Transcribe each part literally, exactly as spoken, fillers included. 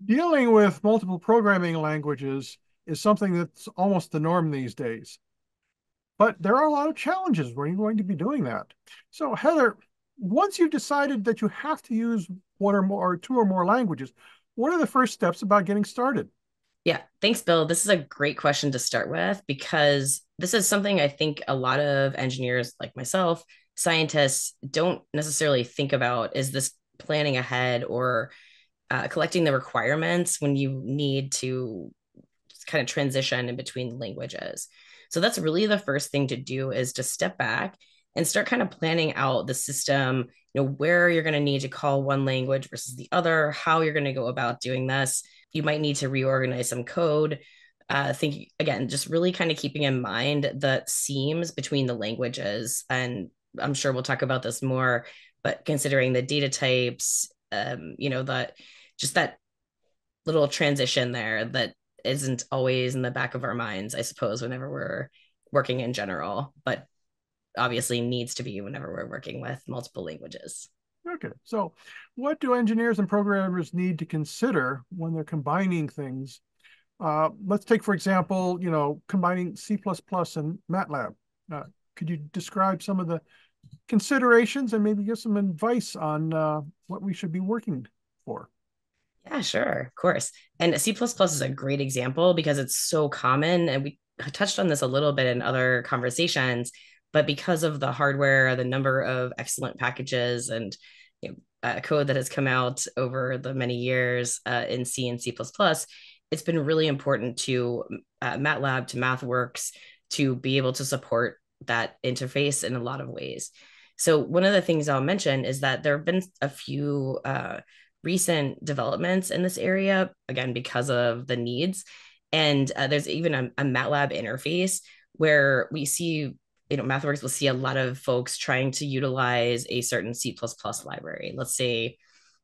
Dealing with multiple programming languages is something that's almost the norm these days. But there are a lot of challenges when you're going to be doing that. So, Heather, once you've decided that you have to use one or more or two or more languages, what are the first steps about getting started? Yeah, thanks, Bill. This is a great question to start with because this is something I think a lot of engineers like myself, scientists, don't necessarily think about is this planning ahead or uh, collecting the requirements when you need to kind of transition in between languages. So that's really the first thing to do is to step back and start kind of planning out the system, you know, where you're going to need to call one language versus the other, how you're going to go about doing this. You might need to reorganize some code. Uh, think again, just really kind of keeping in mind the seams between the languages. And I'm sure we'll talk about this more, but considering the data types, um, you know, that just that little transition there that isn't always in the back of our minds, I suppose, whenever we're working in general, but obviously needs to be whenever we're working with multiple languages. Okay, so what do engineers and programmers need to consider when they're combining things? Uh, let's take, for example, you know, combining C plus plus and MATLAB. Uh, could you describe some of the considerations and maybe give some advice on uh, what we should be working for? Yeah, sure, of course. And C plus plus is a great example because it's so common. And we touched on this a little bit in other conversations, but because of the hardware, the number of excellent packages and you know, uh, code that has come out over the many years uh, in C and C plus plus, it's been really important to uh, MATLAB, to MathWorks, to be able to support that interface in a lot of ways. So one of the things I'll mention is that there have been a few uh, recent developments in this area, again, because of the needs. And uh, there's even a, a MATLAB interface where we see, you know, MathWorks will see a lot of folks trying to utilize a certain C plus plus library, let's say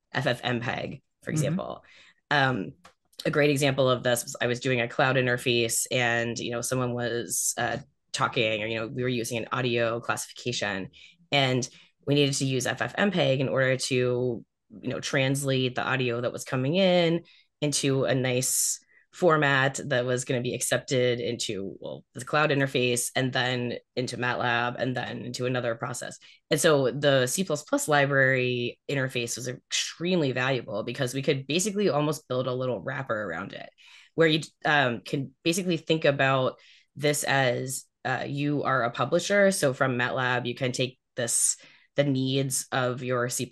FFmpeg, for Mm-hmm. example. Um, a great example of this was I was doing a cloud interface and, you know, someone was uh, talking or, you know, we were using an audio classification and we needed to use FFmpeg in order to you know translate the audio that was coming in into a nice format that was going to be accepted into well the cloud interface and then into MATLAB and then into another process. And so the C++ library interface was extremely valuable because we could basically almost build a little wrapper around it where you um, can basically think about this as uh, you are a publisher. So from MATLAB, you can take this the needs of your C++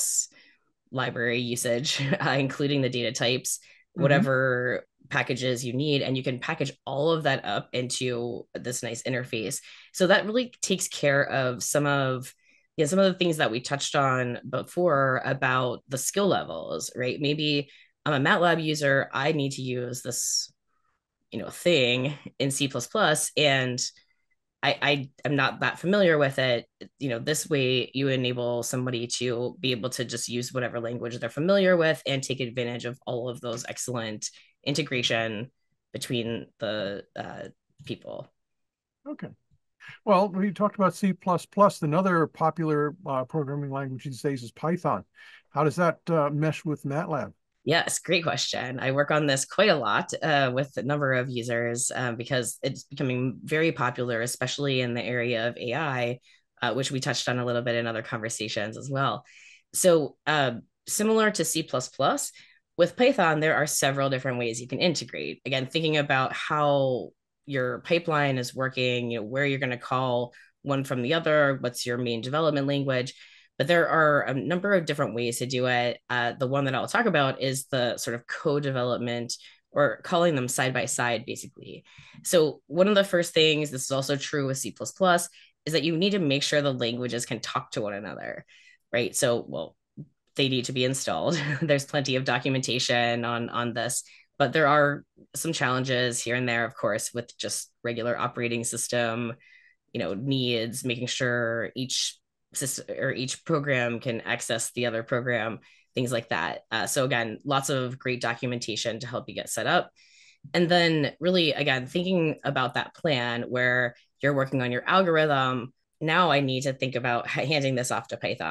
library usage, uh, including the data types, Mm-hmm. whatever packages you need, and you can package all of that up into this nice interface. So that really takes care of some of you know, some of the things that we touched on before about the skill levels, right? Maybe I'm a MATLAB user, I need to use this, you know, thing in C++, and I, I am not that familiar with it. You know, this way you enable somebody to be able to just use whatever language they're familiar with and take advantage of all of those excellent integration between the uh, people. Okay. Well, we talked about C plus plus. Another popular uh, programming language these days is Python. How does that uh, mesh with MATLAB? Yes, great question. I work on this quite a lot uh, with a number of users um, because it's becoming very popular, especially in the area of A I, uh, which we touched on a little bit in other conversations as well. So, uh, similar to C plus plus, with Python, there are several different ways you can integrate. Again, thinking about how your pipeline is working, you know, where you're going to call one from the other, what's your main development language, but there are a number of different ways to do it. Uh, the one that I'll talk about is the sort of co-development or calling them side by side, basically. So one of the first things, this is also true with C plus plus, is that you need to make sure the languages can talk to one another, right? So, well, they need to be installed. There's plenty of documentation on on this, but there are some challenges here and there, of course, with just regular operating system you know needs, making sure each system or each program can access the other program, things like that. Uh, so again, lots of great documentation to help you get set up. And then really, again, thinking about that plan where you're working on your algorithm. Now I need to think about handing this off to Python.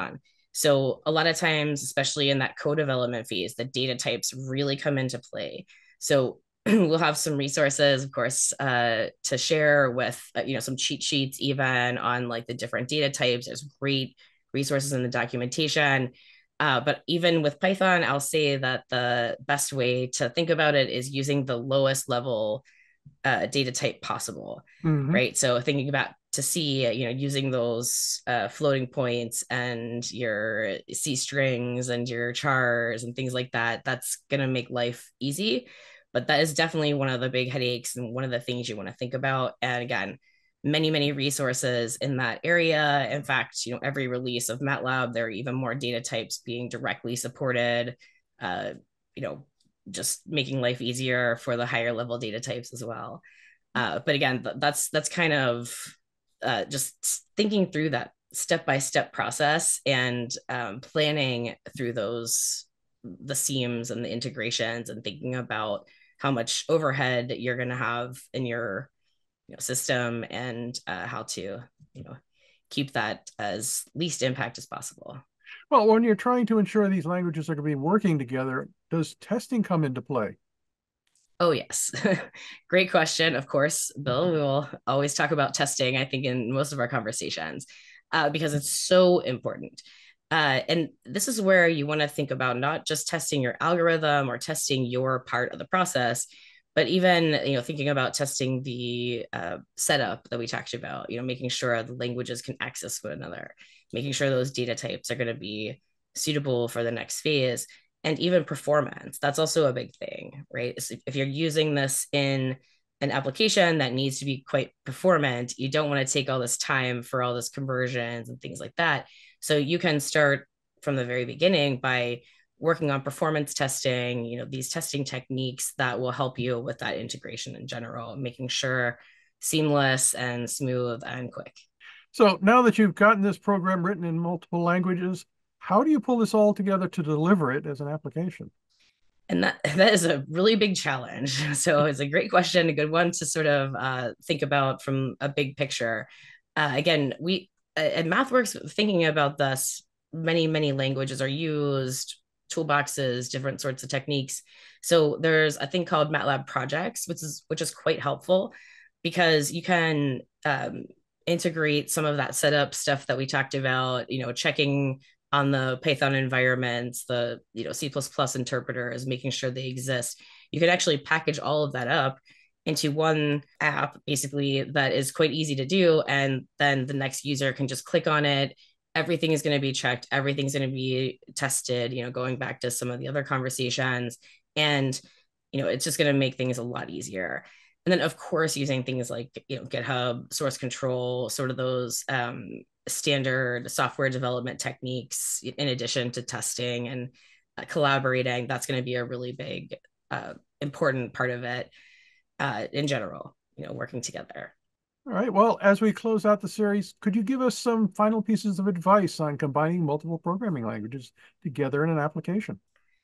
So a lot of times, especially in that code development phase, the data types really come into play. So we'll have some resources, of course, uh, to share with, uh, you know, some cheat sheets even on like the different data types. There's great resources in the documentation. Uh, but even with Python, I'll say that the best way to think about it is using the lowest level uh, data type possible, Mm-hmm. right? So thinking about to see, you know, using those uh, floating points and your C strings and your chars and things like that, that's going to make life easy. But that is definitely one of the big headaches and one of the things you want to think about. And again, many, many resources in that area. In fact, you know, every release of MATLAB, there are even more data types being directly supported. Uh, you know, just making life easier for the higher level data types as well. Uh, but again, that's that's kind of uh, just thinking through that step by step process and um, planning through those the seams and the integrations and thinking about how much overhead you're going to have in your you know, system and uh, how to you know keep that as least impact as possible. Well, when you're trying to ensure these languages are going to be working together, does testing come into play? Oh, yes. Great question. Of course, Bill, we will always talk about testing, I think, in most of our conversations, uh, because it's so important. Uh, and this is where you want to think about not just testing your algorithm or testing your part of the process, but even you know thinking about testing the uh, setup that we talked about. You know, making sure the languages can access one another, making sure those data types are going to be suitable for the next phase, and even performance. That's also a big thing, right? So if you're using this in an application that needs to be quite performant, you don't want to take all this time for all this conversions and things like that. So you can start from the very beginning by working on performance testing, you know, these testing techniques that will help you with that integration in general, making sure seamless and smooth and quick. So now that you've gotten this program written in multiple languages, how do you pull this all together to deliver it as an application? And that that is a really big challenge. So it's a great question, a good one to sort of uh, think about from a big picture. Uh, again, we uh, at MathWorks thinking about this. Many many languages are used, toolboxes, different sorts of techniques. So there's a thing called MATLAB projects, which is which is quite helpful because you can um, integrate some of that setup stuff that we talked about. You know, checking on the Python environments, the you know C plus plus interpreters, making sure they exist. You can actually package all of that up into one app, basically that is quite easy to do, and then the next user can just click on it. Everything is going to be checked. Everything's going to be tested. You know, going back to some of the other conversations, and you know, it's just going to make things a lot easier. And then, of course, using things like you know GitHub, source control, sort of those um, standard software development techniques in addition to testing and uh, collaborating. That's going to be a really big uh, important part of it uh, in general, you know working together. All right. Well, as we close out the series, could you give us some final pieces of advice on combining multiple programming languages together in an application?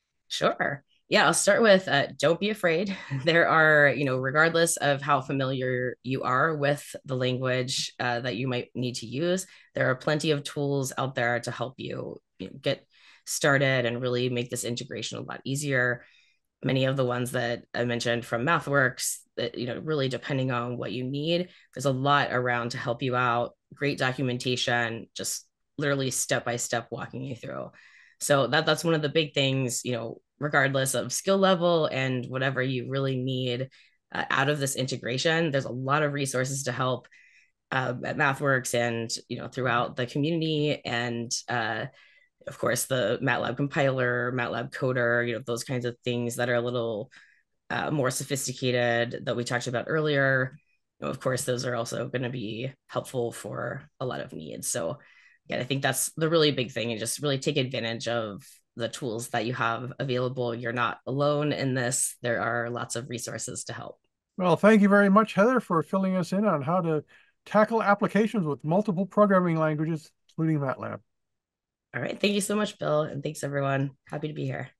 Sure. Yeah, I'll start with uh, don't be afraid. There are, you know, regardless of how familiar you are with the language uh, that you might need to use, there are plenty of tools out there to help you, you know, get started and really make this integration a lot easier. Many of the ones that I mentioned from MathWorks, that, you know, really depending on what you need, there's a lot around to help you out. Great documentation, just literally step by step walking you through. So that that's one of the big things, you know, regardless of skill level and whatever you really need uh, out of this integration. There's a lot of resources to help uh, at MathWorks and you know throughout the community, and uh, of course the MATLAB compiler, MATLAB coder, you know those kinds of things that are a little uh, more sophisticated that we talked about earlier. You know, of course, those are also going to be helpful for a lot of needs. So, yeah, I think that's the really big thing, and just really take advantage of the tools that you have available. You're not alone in this. There are lots of resources to help. Well, thank you very much, Heather, for filling us in on how to tackle applications with multiple programming languages, including MATLAB. All right. Thank you so much, Bill. And thanks, everyone. Happy to be here.